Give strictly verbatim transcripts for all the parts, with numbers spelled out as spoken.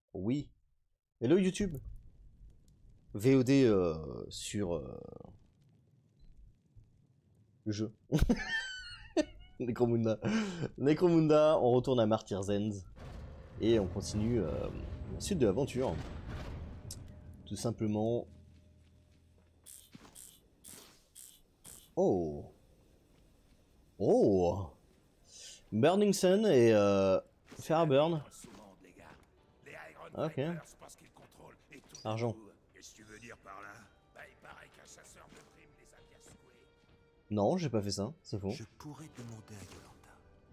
Oui. Hello YouTube. V O D euh, sur euh, le jeu. Necromunda. Necromunda, on retourne à Martyr's End. Et on continue euh, la suite de l'aventure. Tout simplement. Oh. Oh. Burning Sun et euh, Fairburn. Ok. Argent. Qu'est-ce que tu veux dire par là? Bah, il paraît qu'un chasseur de primes les a bien secoués. Non, j'ai pas fait ça, c'est faux. Je pourrais demander à Yolanda.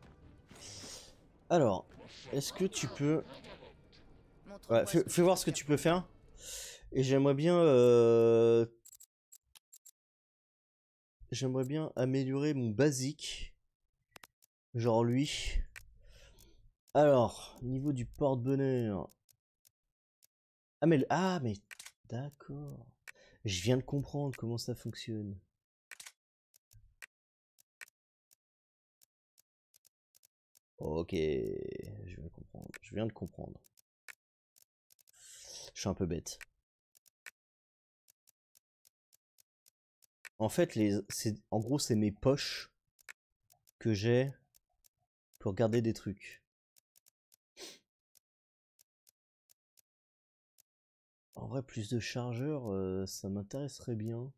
Alors, est-ce que tu peux... Ouais, fais, fais voir ce que tu peux faire. Et j'aimerais bien... Euh... J'aimerais bien améliorer mon basique. Genre lui. Alors, niveau du porte-bonheur. Ah mais... Ah mais... D'accord. Je viens de comprendre comment ça fonctionne. Ok. Je viens de comprendre. Je viens de comprendre. Je suis un peu bête. En fait, les, en gros, c'est mes poches que j'ai pour garder des trucs. En vrai, plus de chargeurs, euh, ça m'intéresserait bien.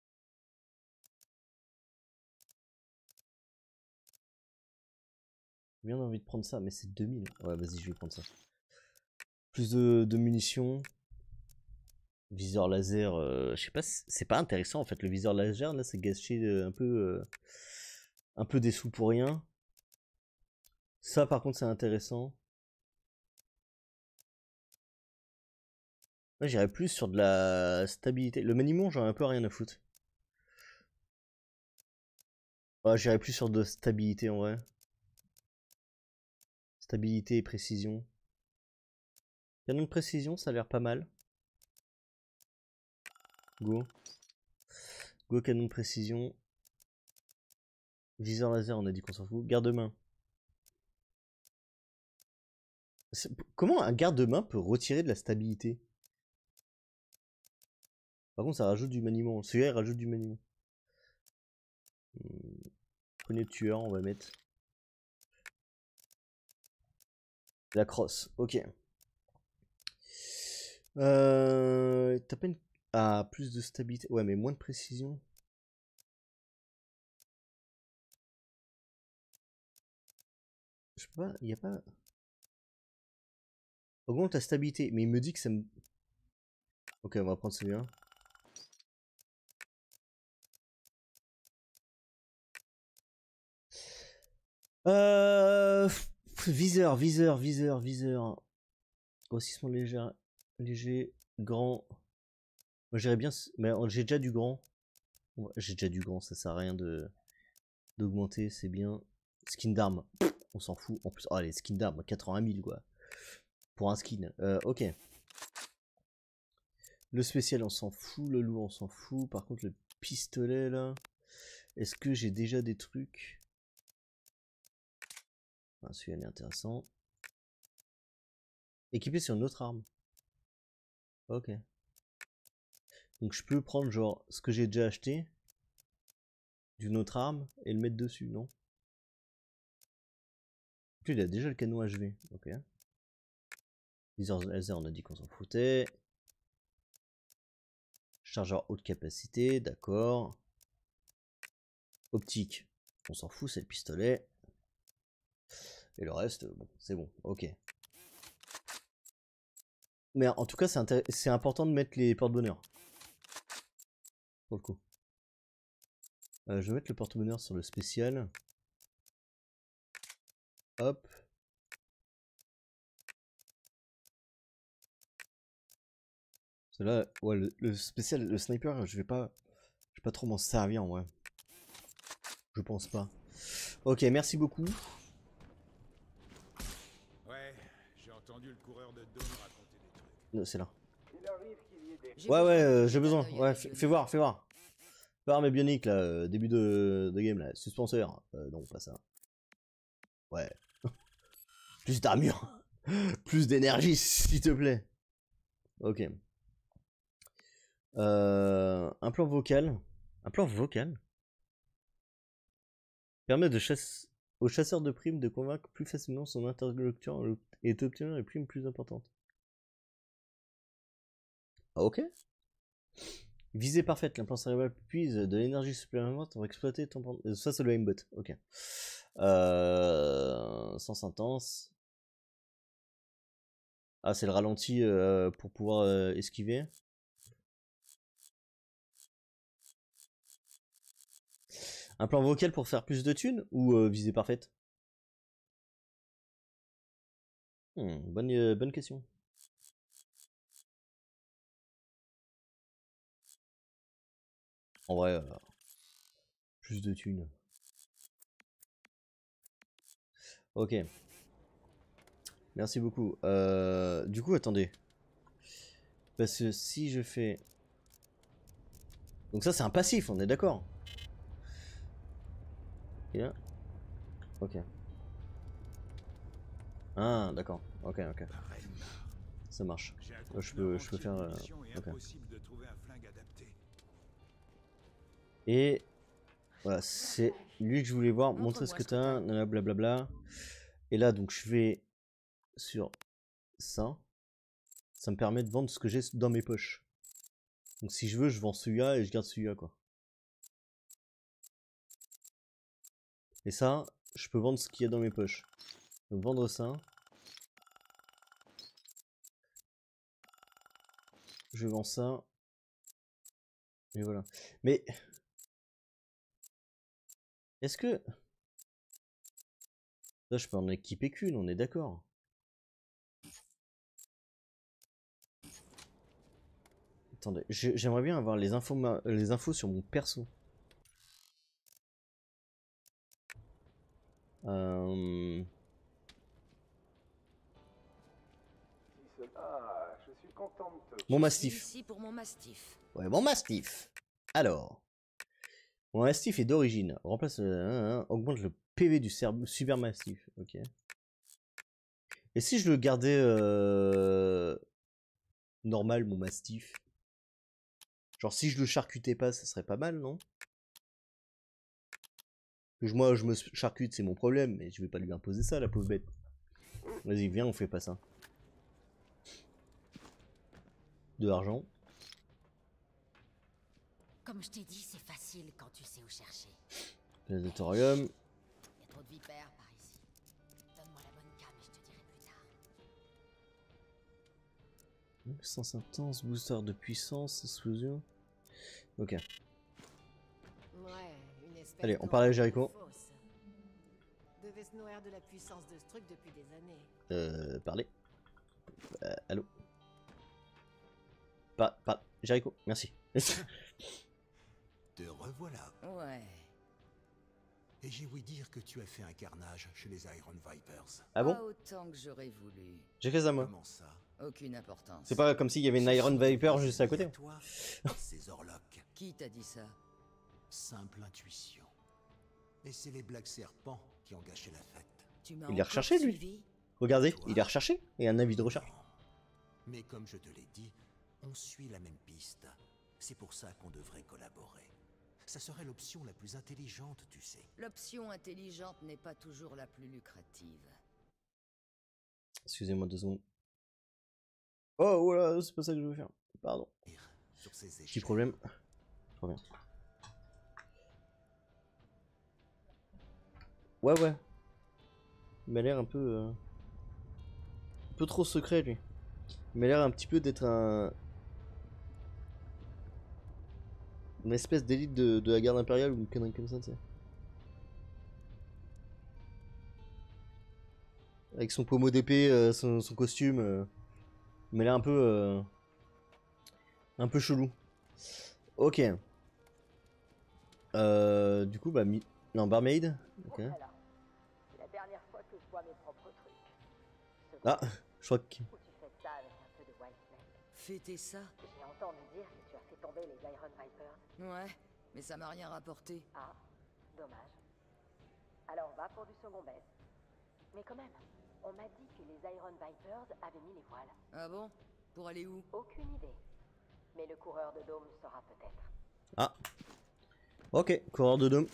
J'ai bien envie de prendre ça, mais c'est deux mille. Ouais, vas-y, je vais prendre ça. Plus de, de munitions. Viseur laser, euh, je sais pas, c'est pas intéressant en fait. Le viseur laser, là, c'est gâcher euh, un peu, euh, un peu des sous pour rien. Ça, par contre, c'est intéressant. Moi, j'irais plus sur de la stabilité. Le maniement, j'en ai un peu rien à foutre. Ouais, j'irais plus sur de stabilité en vrai. Stabilité et précision. Canon de précision, ça a l'air pas mal. Go. Go canon de précision. Viseur laser, on a dit qu'on s'en fout. Garde-main. Comment un garde-main peut retirer de la stabilité? Par contre, ça rajoute du maniement. Celui-là, il rajoute du maniement. Poignée de tueur, on va mettre. La crosse, ok. Euh, T'as pas une... Ah, plus de stabilité. Ouais, mais moins de précision. Je sais pas, il y a pas... Augmente ta stabilité, mais il me dit que ça me... Ok, on va prendre celui-là. Euh... Viseur, viseur, viseur, viseur. Grossissement léger, léger, grand. Moi j'irais bien... Mais j'ai déjà du grand. J'ai déjà du grand, ça sert à rien de d'augmenter, c'est bien. Skin d'arme, on s'en fout. En plus, oh, les skins d'arme, quatre-vingt mille quoi. Pour un skin. Euh, ok. Le spécial, on s'en fout. Le lourd, on s'en fout. Par contre, le pistolet là. Est-ce que j'ai déjà des trucs? Ah, celui-là est intéressant. Équipé sur une autre arme. Ok. Donc je peux prendre genre ce que j'ai déjà acheté d'une autre arme et le mettre dessus, non? Puis il a déjà le canon H V. Ok. Viseur laser, on a dit qu'on s'en foutait. Chargeur haute capacité, d'accord. Optique, on s'en fout, c'est le pistolet. Et le reste, bon, c'est bon, ok. Mais en tout cas, c'est important de mettre les porte-bonheur. Pour le coup. Euh, je vais mettre le porte-bonheur sur le spécial. Hop. Là, ouais, le, le spécial, le sniper, je vais pas, je vais pas trop m'en servir en vrai. Je pense pas. Ok, merci beaucoup. Ouais, j'ai entendu le coureur de Dawn raconter des trucs. C'est là. Ouais, ouais, euh, j'ai besoin. Ouais, fais voir, fais voir. Fais voir mes bioniques là, euh, début de, de game là. Suspenseur. Euh, non, pas ça. Ouais. Plus d'armure. Plus d'énergie, s'il te plaît. Ok. Euh, un plan vocal. Un plan vocal permet de chasse... au chasseur de primes de convaincre plus facilement son interlocuteur et d'obtenir les primes plus importantes. Ah, ok. Visée parfaite, l'implant cérébral puise de l'énergie supplémentaire pour exploiter ton... Ça, c'est le aimbot. Ok. Euh... Sens intense. Ah, c'est le ralenti euh, pour pouvoir euh, esquiver. Un plan vocal pour faire plus de thunes ou euh, visée parfaite? hmm, bonne, euh, bonne question. En vrai, euh, plus de thunes. Ok. Merci beaucoup. Euh, du coup, attendez. Parce que si je fais... Donc ça, c'est un passif, on est d'accord? Yeah. Ok. Ah, d'accord. Ok, ok. Ça marche. Euh, Je peux, je peux faire... euh, ok. Et... Voilà, c'est lui que je voulais voir. Montrer ce que t'as, blablabla. Et là, donc, je vais sur ça. Ça me permet de vendre ce que j'ai dans mes poches. Donc si je veux, je vends celui-là et je garde celui-là, quoi. Et ça, je peux vendre ce qu'il y a dans mes poches. Donc vendre ça. Je vends ça. Et voilà. Mais... Est-ce que... Là, je peux en équiper qu'une, on est d'accord. Attendez, j'aimerais bien avoir les infos, les infos sur mon perso. Euh... Ah, je suis content de te... Mon mastif. Ici pour mon mastif. Ouais, mon mastif. Alors, mon mastif est d'origine. Remplace, euh, augmente le P V du super mastif. Ok. Et si je le gardais euh, normal, mon mastif? Genre si je le charcutais pas, ça serait pas mal, non? Que moi, je me charcute, c'est mon problème, mais je vais pas lui imposer ça, la pauvre bête. Vas-y, viens, on fait pas ça. De l'argent. Comme je t'ai dit, c'est facile quand tu sais où chercher. Planétorium. Il y a trop de vipères par ici. Donne-moi la bonne cam et je te dirai plus tard. Sens intense, booster de puissance, explosion. Ok. Ouais, une espèce Allez, on parle à Jericho. Devait se nourrir de la puissance de ce truc depuis des années. Euh, parlez. Euh, allô. Pas, pas. Jericho, merci. Te revoilà. Ouais. Et j'ai ouï dire que tu as fait un carnage chez les Iron Vipers. Ah bon? Pas autant que j'aurais voulu. J'ai fait ça moi. Comment ça? Aucune importance. C'est pas comme s'il y avait une Iron Viper juste à côté. Toi, ces Orlocks. Qui t'a dit ça? Simple intuition. Et c'est les Black Serpents qui ont gâché la fête. Tu m'as Il est encore recherché lui. suivi? Regardez, il est recherché. Et un avis de recherche. Mais comme je te l'ai dit, on suit la même piste. C'est pour ça qu'on devrait collaborer. Ça serait l'option la plus intelligente, tu sais. L'option intelligente n'est pas toujours la plus lucrative. Excusez-moi deux secondes. Oh voilà, c'est pas ça que je veux faire. Pardon. Sur ces Petit échelles. problème. Je reviens. Ouais ouais. Il m'a l'air un peu... Euh... Un peu trop secret lui. Il m'a l'air un petit peu d'être un... Une espèce d'élite de, de la garde impériale ou une connerie comme ça, tu sais. Avec son pommeau d'épée, euh, son, son costume. Euh... Il m'a l'air un peu... Euh... Un peu chelou. Ok. Euh... Du coup, bah... Mi... Non, barmaid. Ok. C'est la dernière fois que je vois mes propres trucs. Ah, je crois que... Où tu fais ça avec un peu de White Snake. Fêter ça? J'ai entendu dire que tu as fait tomber les Iron Vipers. Ouais, mais ça m'a rien rapporté. Ah, dommage. Alors va pour du second baisse. Mais quand même, On m'a dit que les Iron Vipers avaient mis les voiles. Ah bon? Pour aller où? Aucune idée. Mais le coureur de dôme saura peut-être. Ah. Ok, coureur de dôme.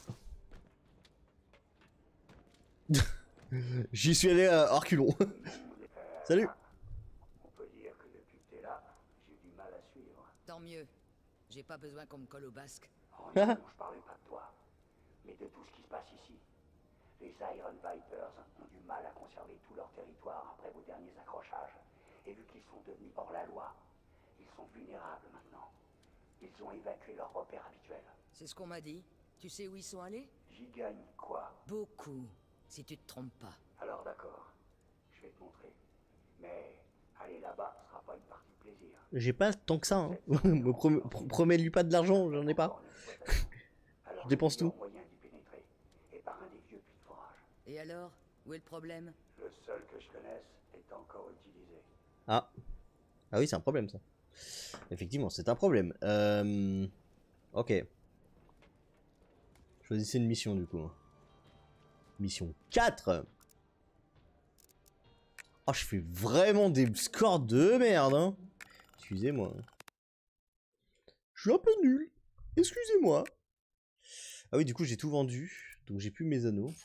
J'y suis allé à reculons. Salut. On peut dire que depuis que t'es là, j'ai du mal à suivre. Tant mieux. J'ai pas besoin qu'on me colle au basque. Oh non, je parlais pas de toi, mais de tout ce qui se passe ici. Les Iron Vipers ont du mal à conserver tout leur territoire après vos derniers accrochages. Et vu qu'ils sont devenus hors la loi, ils sont vulnérables maintenant. Ils ont évacué leurs repères habituels. C'est ce qu'on m'a dit. Tu sais où ils sont allés? J'y gagne quoi? Beaucoup. Si tu te trompes pas. Alors d'accord, je vais te montrer. Mais aller là-bas sera pas une partie de plaisir. J'ai pas tant que ça. Hein. Me prom pr promets-lui pas de l'argent, j'en ai pas. Je dépense tout. Moyen d'y pénétrer, et par un des vieux puits de forage. Et alors? Où est le problème? Le seul que je connaisse est encore utilisé. Ah. Ah oui, c'est un problème ça. Effectivement, c'est un problème. Euh... Ok. Choisissez une mission du coup. Mission quatre. Oh, je fais vraiment des scores de merde, hein. Excusez-moi. Je suis un peu nul. Excusez-moi. Ah oui, du coup, j'ai tout vendu. Donc, j'ai plus mes anneaux.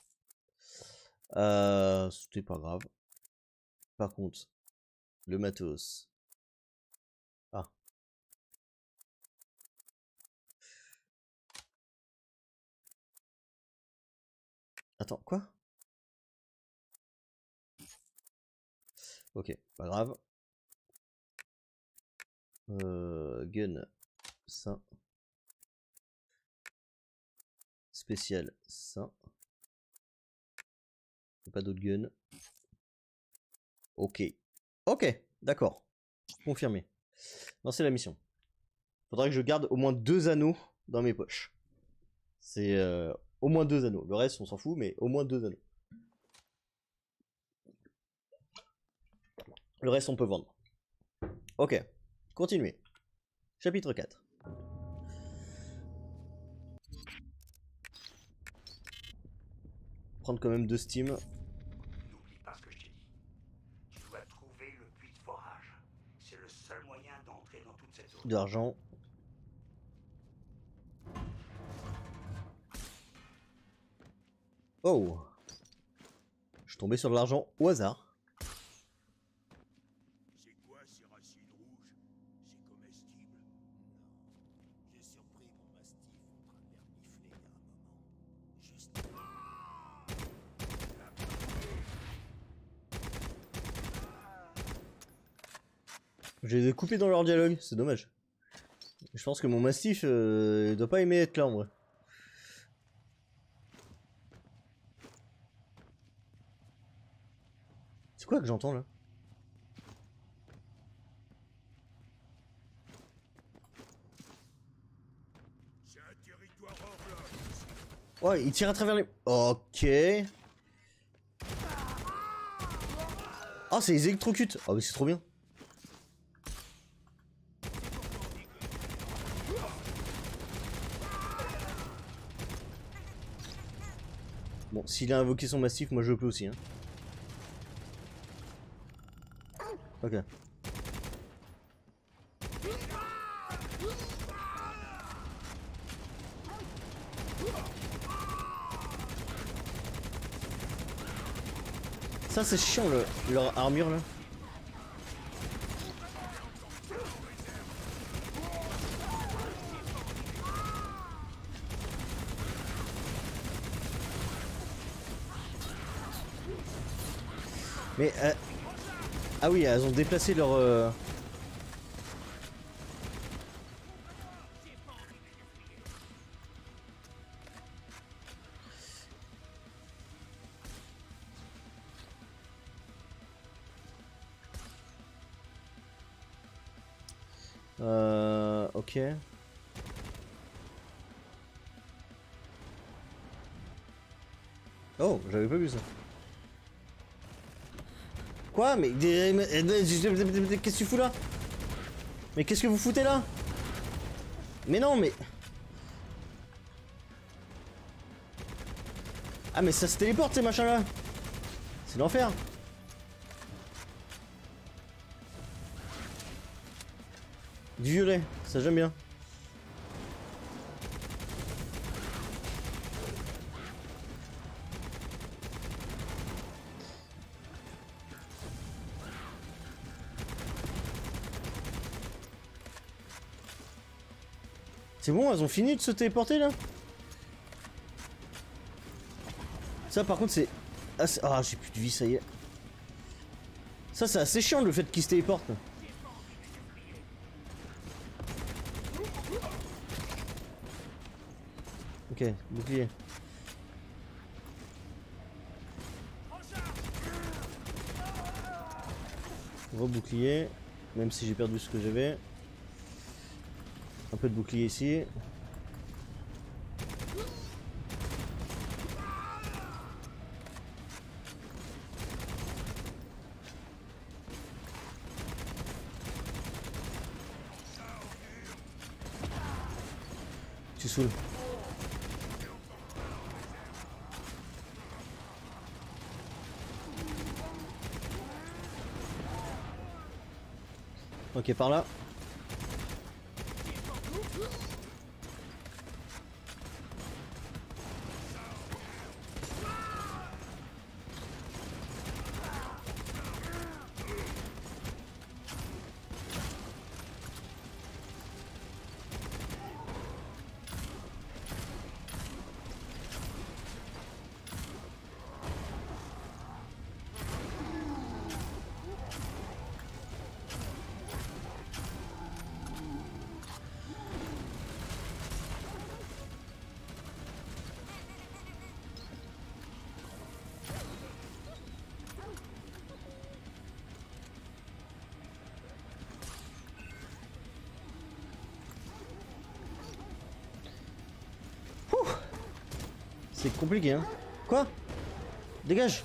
Euh, C'était pas grave. Par contre, le matos. Ah. Attends, quoi? Ok, pas grave. Euh, gun, ça. Spécial, ça. Pas d'autres guns. Ok. Ok, d'accord. Confirmé. Non, c'est la mission. Faudrait que je garde au moins deux anneaux dans mes poches. C'est euh, au moins deux anneaux. Le reste, on s'en fout, mais au moins deux anneaux. Le reste, on peut vendre. Ok. Continuez. Chapitre quatre. Prendre quand même deux Steam. N'oublie pas ce que je t'ai dit. Tu dois trouver le puits de forage. C'est le seul moyen d'entrer dans toute cette zone. De l'argent. Oh. Je suis tombé sur de l'argent au hasard. C'est quoi ces racines rouges? C'est comestible? Non. J'ai surpris mon mastif en train de les renifler il y a un moment. Juste. Je les ai coupés dans leur dialogue, c'est dommage. Je pense que mon mastif euh, doit pas aimer être là en vrai. C'est quoi que j'entends là? C'est un territoire hors là. Ouais, il tire à travers les... Ok. Ah, c'est les électrocutes. Ah, mais c'est trop bien. Bon, s'il a invoqué son massif, moi je peux aussi. Hein. Ok. Ça c'est chiant le, leur armure là. Mais euh... ah oui, elles ont déplacé leur... Euh... Euh... Ok. Oh, j'avais pas vu ça. Quoi? Mais qu'est-ce que tu fous là? Mais qu'est-ce que vous foutez là? Mais non, mais... Ah mais ça se téléporte ces machins là. C'est l'enfer. Du violet, ça j'aime bien. C'est bon, elles ont fini de se téléporter là? Ça par contre c'est... Assez... Ah j'ai plus de vie, ça y est. Ça c'est assez chiant le fait qu'ils se téléportent. Ok, bouclier. Rebouclier, même si j'ai perdu ce que j'avais. Un peu de bouclier ici. Tu saoules. Ok, par là. C'est compliqué hein. Quoi? Dégage.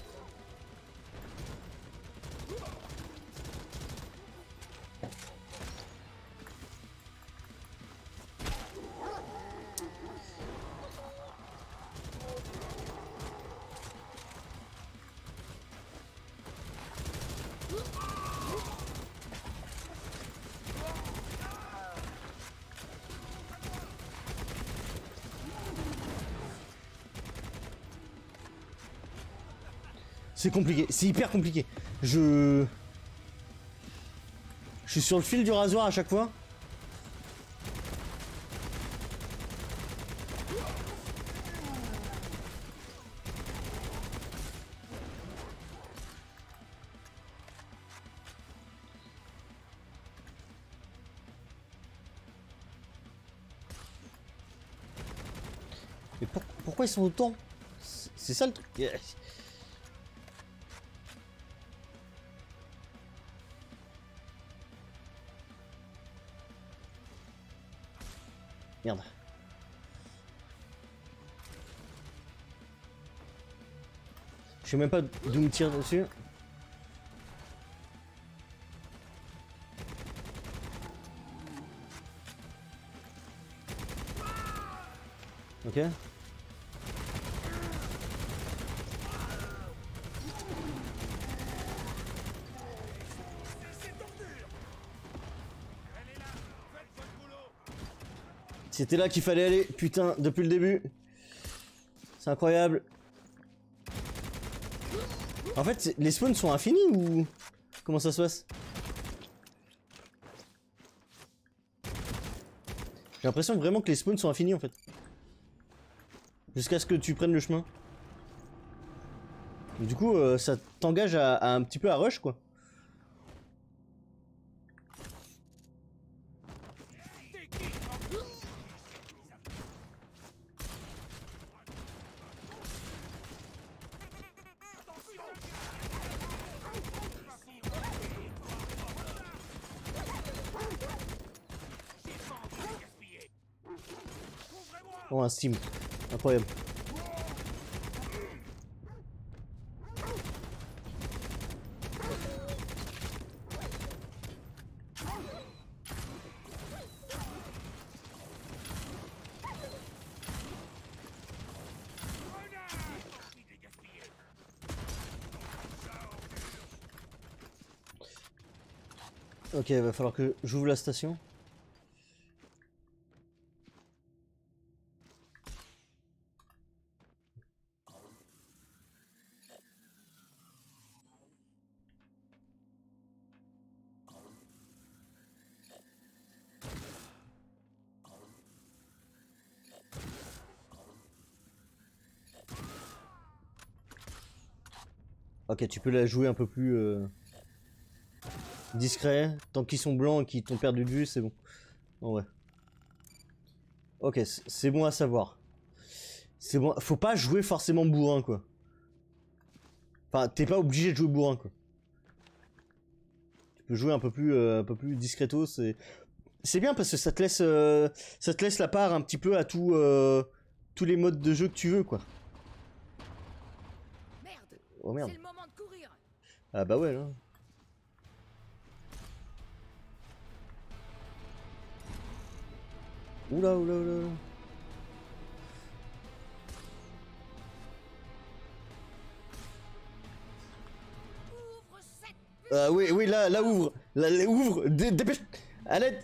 C'est compliqué, c'est hyper compliqué. Je... Je suis sur le fil du rasoir à chaque fois. Mais pour... pourquoi ils sont autant? C'est ça le truc. Merde. Je sais même pas d'où me tire dessus. Ok. C'était là qu'il fallait aller, putain, depuis le début. C'est incroyable. En fait, les spawns sont infinis ou... Comment ça se passe? J'ai l'impression vraiment que les spawns sont infinis en fait. Jusqu'à ce que tu prennes le chemin. Et du coup, euh, ça t'engage à, à un petit peu à rush quoi. Oh un Steam, incroyable. Ok, il va falloir que j'ouvre la station. Ok, tu peux la jouer un peu plus euh, discret. Tant qu'ils sont blancs et qu'ils t'ont perdu de vue, c'est bon. En vrai. Ok, c'est bon à savoir. C'est bon. Faut pas jouer forcément bourrin, quoi. Enfin, t'es pas obligé de jouer bourrin, quoi. Tu peux jouer un peu plus, euh, un peu plus discreto. C'est, c'est bien parce que ça te laisse, euh, ça te laisse la part un petit peu à tout, euh, tous les modes de jeu que tu veux, quoi. Merde. Oh merde. C'est le moment de courir. Ah bah ouais, là. Oula, oula, oula, oula. Ouvre cette. Ah oui, oui, là, là, ouvre. Là, là, ouvre. Dé- Dépêche. À l'aide.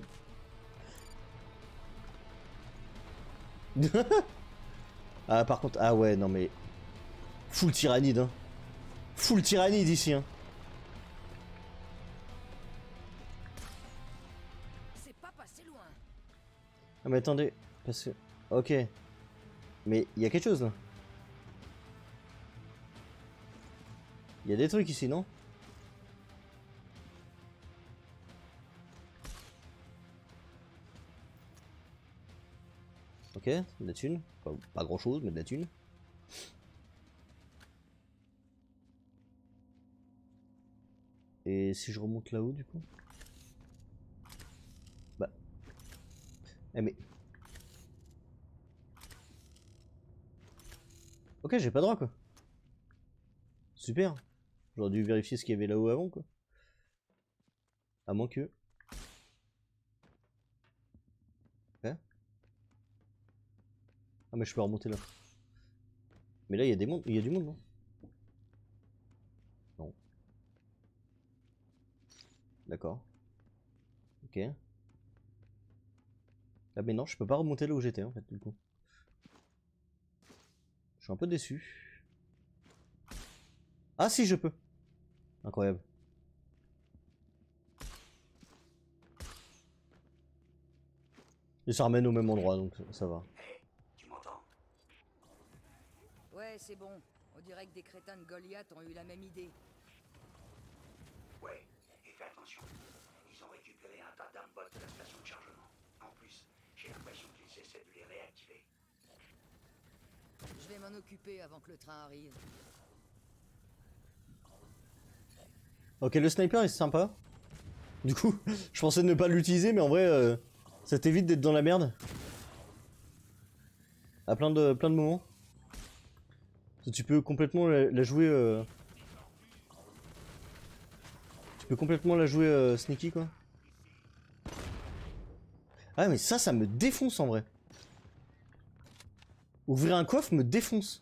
Ah, par contre, ah ouais, non mais... Full tyrannide, hein. Full tyrannide ici, hein. C'est pas passé loin. Ah mais attendez, parce que... Ok. Mais il y a quelque chose, là. Il y a des trucs ici, non? Ok, de la thune. Pas, pas grand chose, mais de la thune. Et si je remonte là-haut, du coup? Bah... Eh mais... Ok, j'ai pas droit, quoi. Super. J'aurais dû vérifier ce qu'il y avait là-haut avant, quoi. À moins que... Ok. Ah mais je peux remonter là. Mais là, il y a des mondes, il y a du monde, non? Non. D'accord. Ok. Ah mais non, je peux pas remonter là où j'étais, en fait, du coup. Je suis un peu déçu. Ah si, je peux. Incroyable. Et ça ramène au même endroit, donc ça va. Tu m'entends? Ouais, c'est bon. On dirait que des crétins de Goliath ont eu la même idée. Ouais, et fais attention. Ils ont récupéré un tas d'armes bottes de la station de chargement. En plus, j'ai l'impression qu'ils essaient de les réactiver. Je vais m'en occuper avant que le train arrive. Ok, le sniper est sympa. Du coup, je pensais ne pas l'utiliser, mais en vrai, euh, ça t'évite d'être dans la merde. À plein de, plein de moments. Tu peux complètement la, la jouer... Euh... Tu peux complètement la jouer euh, sneaky, quoi. Ah mais ça, ça me défonce en vrai. Ouvrir un coffre me défonce.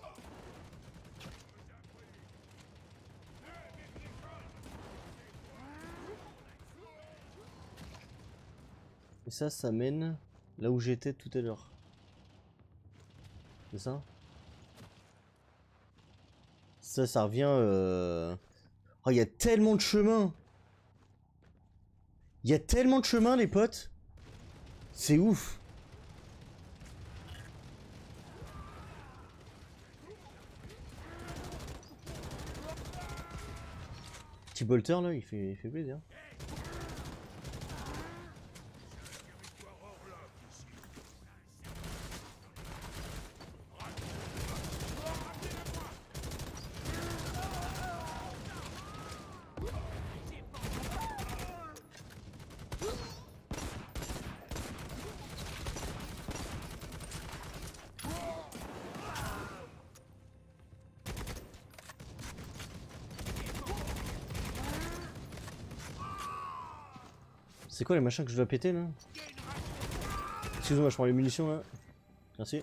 Et ça, ça mène là où j'étais tout à l'heure. C'est ça? Ça, ça revient... Euh... Oh, il y a tellement de chemins. Il y a tellement de chemins, les potes. C'est ouf. Petit bolter là, il fait, il fait plaisir. C'est quoi les machins que je dois péter là? Excuse-moi, je prends les munitions là. Merci.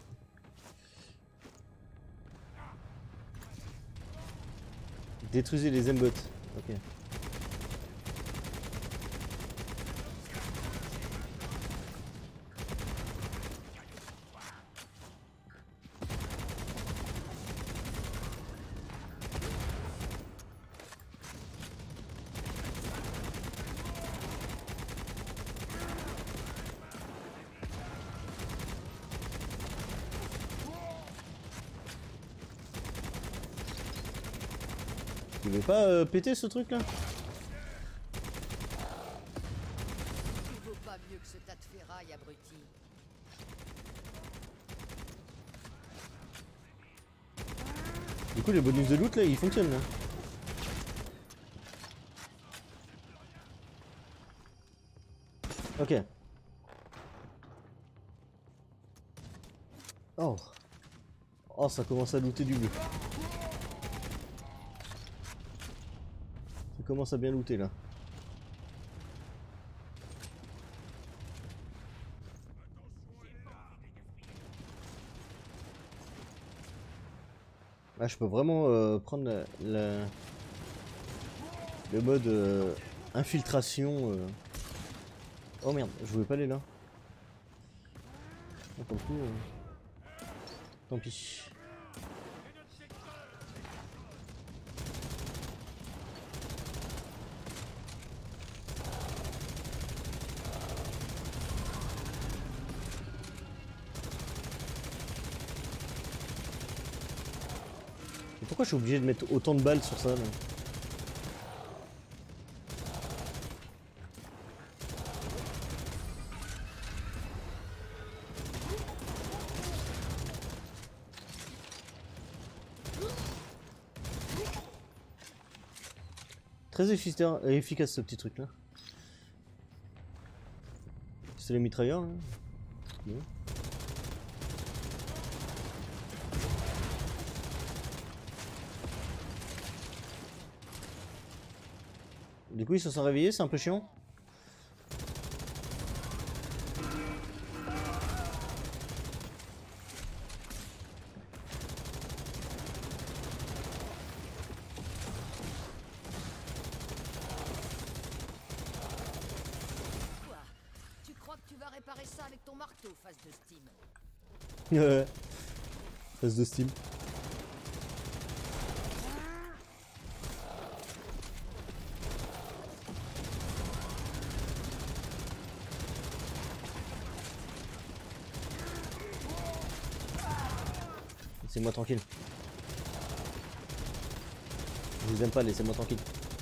Détruisez les M-bots. Ok. Il veut pas euh, péter ce truc là? Il vaut pas mieux que ce tas de ferraille, abruti. Du coup les bonus de loot là ils fonctionnent là. Ok. Oh. Oh ça commence à looter du bleu. Ça commence à bien looter là. Là je peux vraiment euh, prendre la, la- le mode euh, infiltration. euh. Oh merde, je voulais pas aller là. Oh, pour le coup, euh, tant pis. Et pourquoi je suis obligé de mettre autant de balles sur ça là? Très efficace, efficace ce petit truc là. C'est les mitrailleurs hein. Bon. Du coup ils se sont réveillés, c'est un peu chiant. Quoi? Tu crois que tu vas réparer ça avec ton marteau, face de Steam? Ouais. Phase de Steam. Laissez-moi tranquille. Je vous aime pas, laissez-moi tranquille.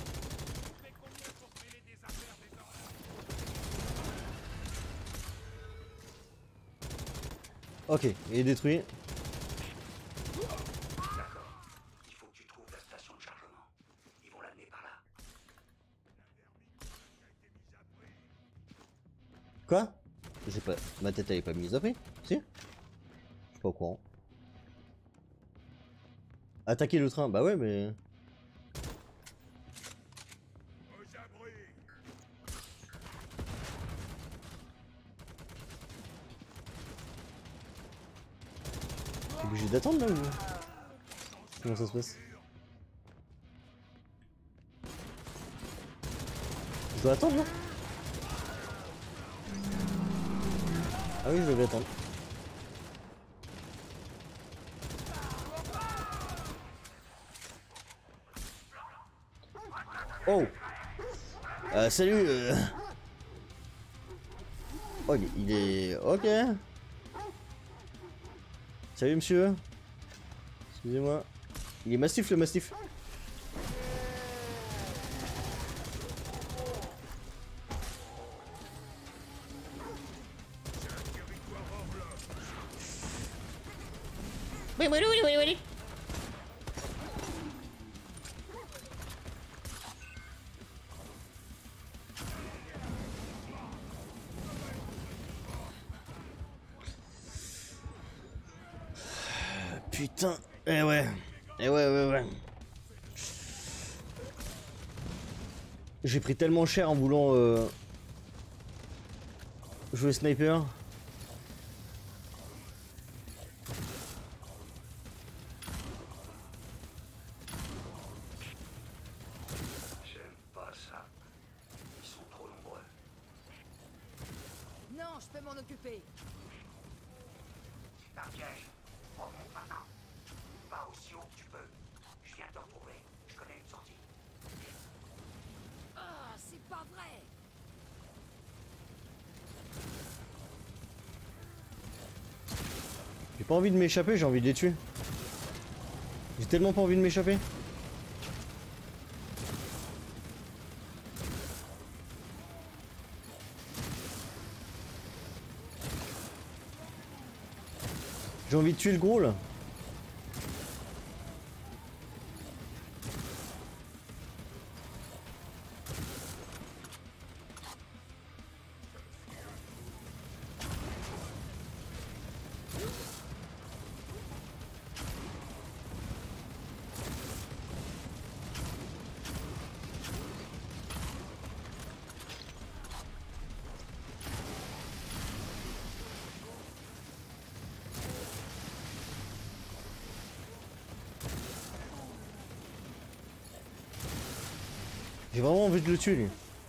Ok, il est détruit. D'accord. Il faut que tu trouves la station de chargement. Ils vont l'amener par là. Quoi? J'ai pas. Ma tête elle est pas mise à prix? Si? Je suis pas au courant. Attaquer le train, bah ouais mais. T'es obligé d'attendre là ou? Comment ça se passe? Je dois attendre là? Ah oui je devais attendre. Oh euh, salut euh... Oh il est... il est... Ok. Salut monsieur. Excusez-moi. Il est massif le massif. Oui, oui, oui, oui, oui. Putain. Eh ouais. Eh ouais, ouais, ouais. J'ai pris tellement cher en voulant euh, jouer sniper. J'aime pas ça. Ils sont trop nombreux. Non, je peux m'en occuper. C'est un piège. Remonte maintenant. Va aussi haut que tu peux. Je viens de te retrouver. Je connais une sortie. Ah, c'est pas vrai. J'ai pas envie de m'échapper, j'ai envie de les tuer. J'ai tellement pas envie de m'échapper. J'ai envie de tuer le gros là. J'ai vraiment envie de le tuer lui.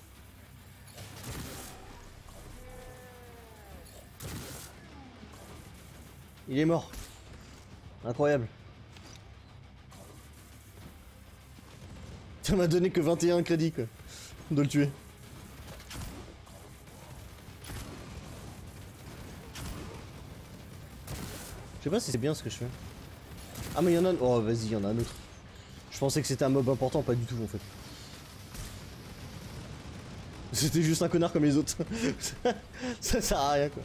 Il est mort. Incroyable. Ça m'a donné que vingt et un crédits quoi. De le tuer. Je sais pas si c'est bien ce que je fais. Ah mais il y en a un... Oh vas-y, il y en a un autre. Je pensais que c'était un mob important, pas du tout en fait. C'était juste un connard comme les autres. Ça sert à rien quoi.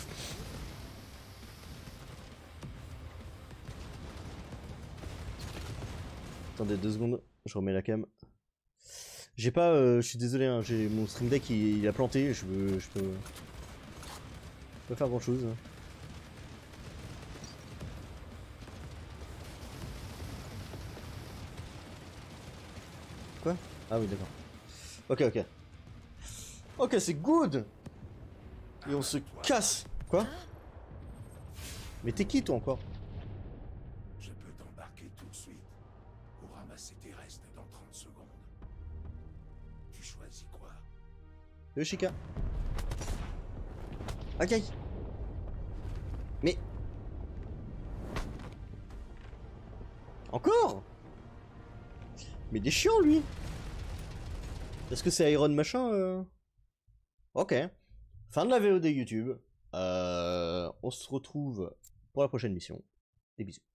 Attendez deux secondes, je remets la cam. J'ai pas, euh, je suis désolé, hein, j'ai mon stream deck il, il a planté, je peux, je peux, je peux pas faire grand chose. Quoi? Ah oui d'accord. Ok ok. Ok c'est good. Et on se casse. Quoi? Mais t'es qui toi encore? Je peux t'embarquer tout de suite pour ramasser tes restes dans trente secondes. Tu choisis quoi? Le Chica. Ok. Mais... Encore? Mais des chiants lui. Est-ce que c'est Iron machin euh... Ok. Fin de la V O D YouTube. Euh, on se retrouve pour la prochaine mission. Des bisous.